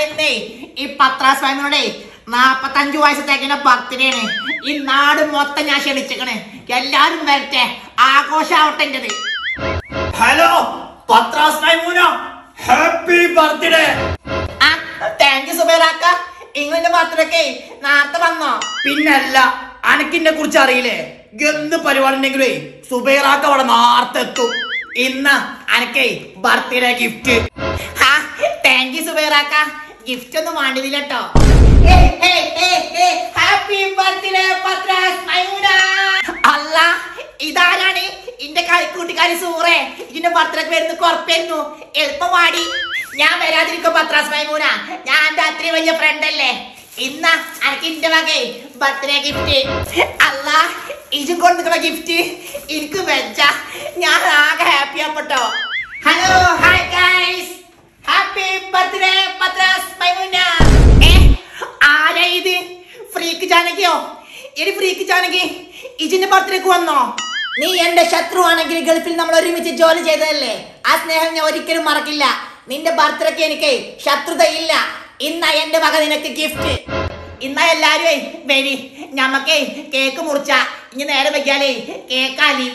ഇന്നേ ഈ പത്രാസ് ഫാമിലിയുടെ 45 വയസ്സത്തേക്കിന്റെ ബർത്ത്ഡേ ആണ്. ഈ നാട് മൊത്തം ഞാൻ ക്ഷണിച്ചിക്കണേ. എല്ലാരും വരട്ടെ, ആഘോഷാവട്ടെ. എന്റേത് ഹലോ പത്രാസ് Maimoona, happy birthday. Thank you സുബൈറാക്ക. ഇങ്ങനെ ബർത്ത്ഡേക്ക് നേരത്തെ വന്നോ? പിന്നല്ല, അനക്കിനെ കുറിച്ച് അറിയില്ലേ? എന്ത് പരിപാടി ഉണ്ടെങ്കിലേ സുബൈറാക്ക അവിടെ നേരത്തെ എത്തും. ഇന്ന് അനക്കേ ബർത്ത്ഡേ ഗിഫ്റ്റ്. താങ്ക് യു സുബൈറാക്ക. ഗിഫ്റ്റ് ഒന്നും വേണ്ടിയില്ല കേട്ടോ. ഹാപ്പി ബർത്ത്ഡേ പത്രാസ് മൈമൂന. അല്ല, ഇതാരാണ്? ഇന്റെ കളിക്കൂട്ടിക്കാരി സൂറേ. ഇതിന്റെ ബർത്ത്ഡേക്ക് വരുന്ന കുറപ്പായിരുന്നു. എളുപ്പം വാടി. ഞാൻ വരാതിരിക്കും പത്രാസ് മൈമൂന. ഞാൻ എന്റെ അത്രയും വലിയ ഫ്രണ്ട് അല്ലേ. ഇന്ന എനിക്ക് ഇന്റെ വകെ ബർത്ത്ഡേ ഗിഫ്റ്റ്. അല്ല, ഇജും കൊണ്ടുള്ള ഗിഫ്റ്റ് എനിക്ക് വെച്ച ഞാൻ ആകെ ഹാപ്പി ആപ്പെട്ടോ. Hello, hi guys, happy birthday പത്രാസ് മൈമൂന. ആരാ ഇത്? ഫ്രീക്ക് ജാനകിയോ? എടി ഫ്രീക്ക് ജാനകി, ഇജിന്റെ ബർത്ത്ഡേക്ക് വന്നോ? നീ എന്റെ ശത്രു ആണെങ്കിൽ ഗൾഫിൽ നമ്മൾ ഒരുമിച്ച് ജോലി ചെയ്തതല്ലേ. ആ സ്നേഹം ഞാൻ ഒരിക്കലും മറക്കില്ല. നിന്റെ ബർത്ത്ഡേക്ക് എനിക്ക് ശത്രുതയില്ല. ഇന്ന എന്റെ വക നിനക്ക് ഗിഫ്റ്റ്. ഇന്ന എല്ലാരും വരി, ഞമ്മക്കേ കേക്ക് മുറിച്ച. ഇനി നേരെ വെക്കാലേ കേക്കാലി.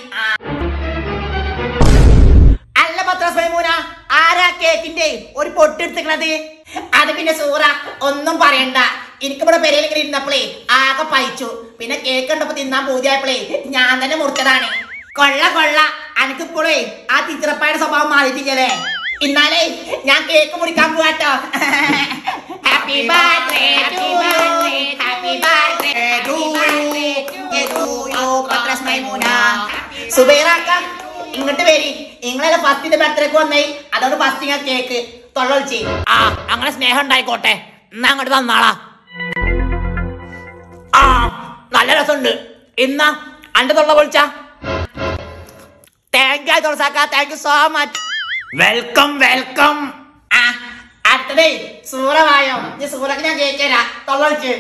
അല്ല പത്രാസ് മൈമൂന, ആരാ കേക്കിന്റെ ഒരു പൊട്ടെടുത്തിക്കണത്? അത് പിന്നെ സൂറ ഒന്നും പറയണ്ട. എനിക്കിവിടെ പെരയിൽ ഇങ്ങനെ ഇരുന്നപ്പോളേ ആകെ പയിച്ചു. പിന്നെ കേക്ക് കണ്ടപ്പോ തിന്നാൻ പൂതിയായപ്പോളേ ഞാൻ തന്നെ മുറിച്ചതാണ്. കൊള്ള കൊള്ള, എനിക്കിപ്പോഴേ ആ തിച്ചിറപ്പായുടെ സ്വഭാവം മാറിയിട്ടില്ലേ. ഇന്നാലേ ഞാൻ കേക്ക് മുറിക്കാൻ പോവാട്ടോ. Happy birthday to you, happy birthday to you പത്രാസ് മൈമൂന. സുബൈറാക്ക ഇങ്ങോട്ട് വരി. നിങ്ങളെല്ലാം ഫസ്റ്റിന്റെ ബർത്ത്ഡേക്ക് വന്നേ. അതോട് ഫസ്റ്റ് ഞാൻ കേക്ക് തൊള്ളൊളിച്ച്. അങ്ങനെ സ്നേഹം ഉണ്ടായിക്കോട്ടെ. എന്നാ അങ്ങോട്ട് തന്നാളാ. നല്ല രസമുണ്ട്. ഇന്ന അന്റെ തൊള്ള പൊളിച്ച. താങ്ക് യു തുളസാക്ക, thank you so much. Welcome welcome. അടുത്തതേ സൂറവായോ. ഈ സൂറക്ക് ഞാൻ കേക്ക് തരാം, തൊള്ളൊളിച്ച്.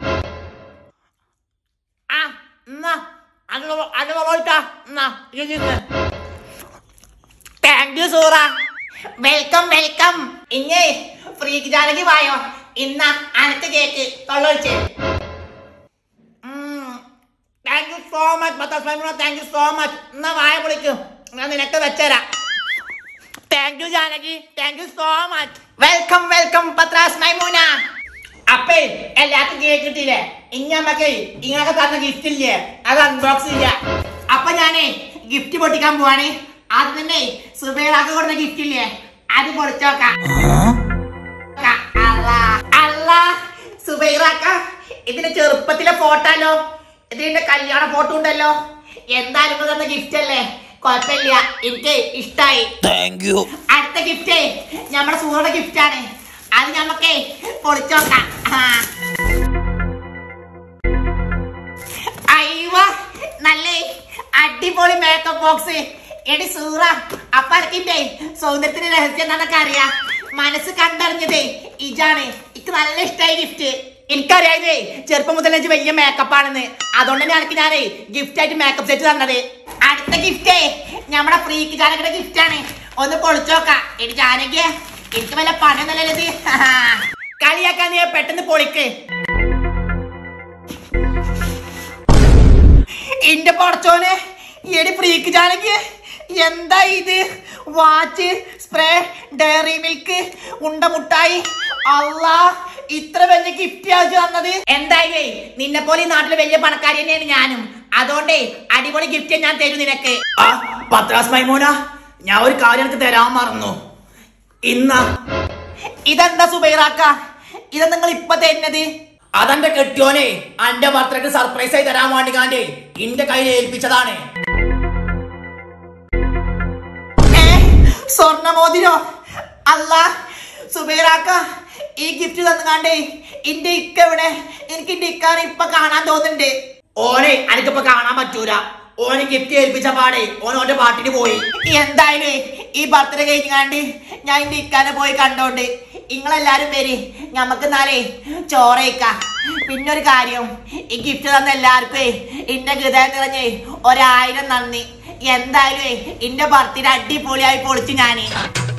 Thank you Soora. Welcome welcome. ഇങ്ങേ ഫ്രീക്ക് ജാനകി വായോ. ഇന്ന അനക്ക് കേക്ക് തൊള്ളൊളിച്ച്. താങ്ക് യു സോ മച്ച് പത്രാസ് Maimoona, thank you so much. എന്നാ വായ പൊളിക്കും, ഞാൻ നിനക്ക് വെച്ചരാം. Thank you Janaki, thank you so much. Welcome welcome പത്രാസ് മൈമൂന. അപ്പേ എല്ലാവർക്കും കേക്ക് കിട്ടിയില്ലേ? ഇനി നമ്മക്ക് ഇങ്ങനൊക്കെ തന്ന ഗിഫ്റ്റ് ഇല്ലേ, അത് അൺബോക്സ് ചെയ്യാ. അപ്പൊ ഞാനേ ഗിഫ്റ്റ് പൊട്ടിക്കാൻ പോവാണ്. അത് തന്നെ സുബൈറാക്ക കൊടുത്ത ഗിഫ്റ്റ് ഇല്ലേ, അത് പൊളിച്ചോക്കാം. അല്ല സുബൈറാക്ക, ഇതിന്റെ ചെറുപ്പത്തിലെ ഫോട്ടോല്ലോ, ഇതിന്റെ കല്യാണ ഫോട്ടോ ഉണ്ടല്ലോ. എന്തായാലും തന്ന ഗിഫ്റ്റ് അല്ലേ, കുഴപ്പമില്ല, എനിക്ക് ഇഷ്ടായി. Thank you. അടുത്ത ഗിഫ്റ്റ് നമ്മുടെ സൂറയുടെ ഗിഫ്റ്റ് ആണ്. അത് ഞമ്മക്കേ പൊളിച്ചോക്കാം. അയ്യോ, നല്ല അടിപൊളി മേക്കപ്പ് ബോക്സ്. എടി സൂറ, അപ്പൊ എനിക്കിന്റെ സൗന്ദര്യത്തിന്റെ രഹസ്യം എന്താണെന്നൊക്കെ അറിയാം. മനസ്സ് കണ്ടറിഞ്ഞതേ ഇജാണ്. എനിക്ക് നല്ല ഇഷ്ടമായി ഗിഫ്റ്റ്. എനിക്കറിയാതെ ചെറുപ്പം മുതൽ എനിക്ക് വലിയ മേക്കപ്പ് ആണെന്ന്. അതുകൊണ്ട് തന്നെ എനിക്ക് ഞാനേ ഗിഫ്റ്റ് ആയിട്ട് മേക്കപ്പ് സെറ്റ് തന്നത്. അടുത്ത ഗിഫ്റ്റേ നമ്മുടെ ഫ്രീക്ക് ജാനകിയുടെ ഗിഫ്റ്റ് ആണ്. ഒന്ന് പൊളിച്ചോക്കാം. എടി ജാനകി, എനിക്ക് വല്ല പണിയൊന്നല്ലത്. കളിയാക്കാൻ നീ പെട്ടെന്ന് പൊളിക്ക്. എന്റെ പൊറച്ചോനെ, എടി ഫ്രീക്ക് ജാനകി, എന്താ ഇത്? വാച്ച്, സ്പ്രേ, ഡയറി മിൽക്ക്, ഉണ്ട മുട്ടായി. അല്ലാ, ഇത്ര വലിയ ഗിഫ്റ്റ് ആവശ്യം തന്നത്. എന്തായാലേ നിന്നെ പോലെ ഈ നാട്ടിലെ വലിയ പണക്കാരി തന്നെയാണ് ഞാനും. അതുകൊണ്ടേ അടിപൊളി ഗിഫ്റ്റ് ഞാൻ തരും നിനക്ക്. പത്രാസ് മൈമൂന, ഞാൻ ഒരു കാര്യം എനിക്ക് തരാൻ മറന്നു. ഇതെന്താ സുബൈറാക്ക, ഇത് നിങ്ങൾ ഇപ്പൊ തരുന്നത്? അതെന്റെ കെട്ടിയോനെ അന്റെ ബർത്ത്ഡേക്ക് സർപ്രൈസ് ആയി തരാൻ വേണ്ടി കാണ്ടേ എന്റെ കയ്യിൽ ഏൽപ്പിച്ചതാണ്. സ്വർണ്ണമോതിരോ? അല്ല സുബൈറാക്ക, ഈ ഗിഫ്റ്റ് തന്നുകാണ്ടേ എന്റെ ഇക്ക എവിടെ? എനിക്ക് എന്റെ ഇക്കാനെ ഇപ്പൊ കാണാൻ തോന്നുന്നുണ്ട്. ഓനെ എനിക്കിപ്പോ കാണാൻ പറ്റൂല. ഓന് ഗിഫ്റ്റ് ഏൽപ്പിച്ച പാടെ ഓനോന്റെ പാട്ടിന് പോയി. എന്തായാലും ഈ ബർത്ത്ഡേ കഴിഞ്ഞാണ്ട് ഞാൻ എന്റെ ഇക്കാനെ പോയി കണ്ടോണ്ട് നിങ്ങളെല്ലാരും പേര് ഞമ്മക്ക് നാളെ ചോറേക്കാം. പിന്നൊരു കാര്യം, ഈ ഗിഫ്റ്റ് തന്ന എല്ലാവർക്കും എന്റെ ഹൃദയം നിറഞ്ഞ് 1000 നന്ദി. എന്തായാലും എന്റെ ബർത്ത്ഡേ അടിപൊളിയായി പൊളിച്ചു ഞാന്.